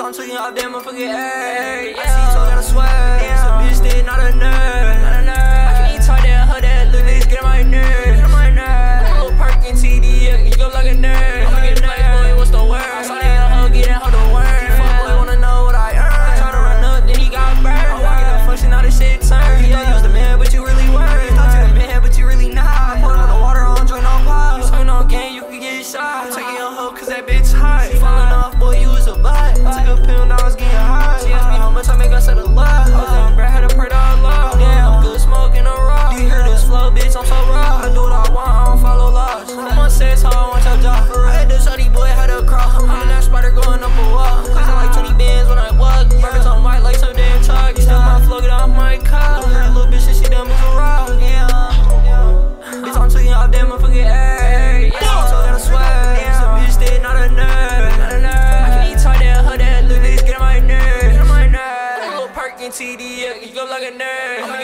I'm tweaking off that motherfucking air. I see you told gotta swear. Some bitch did not a nerd. I can't even talk that, her that little bitch get on my nerves. Little perc40, you go like a nerd. I'ma get black boy, what's the word? I saw that hoe get that hoe to work. Fuck boy wanna know what I earn. Try to run up, then he got burned. I'm walking the function, now this shit turn. You thought you was the man, but you really weren't. Thought you the man, but you really not. Pouring on the water, I don't join no pop. You swing on game, you can get shot. Taking your hoe, cause that bitch hot. Falling off, boy, you was a butt. Took a pill, now I was getting hot. She asked me how much I make, I said a lot. I was down bad, had to pray to Allah. Damn, good smoking a rock. Do you hear this flow, bitch? I'm so raw. I do what I want, I don't follow laws. I'm on set, so I want your job. I had this shawty boy, had a cross. I'm in that spider going up a wall. Cause I like 20 bands when I walk. Burgers on white like some damn chalk. You still my flow, get off my car. Little bitch, she done as a rock. Bitch, I'm tweaking off that motherfucking air. I gotta swear. Some bitch did not a nerd. I can't even talk that, her that little bitch get on my nerves. Little perc40, you go like a nerd.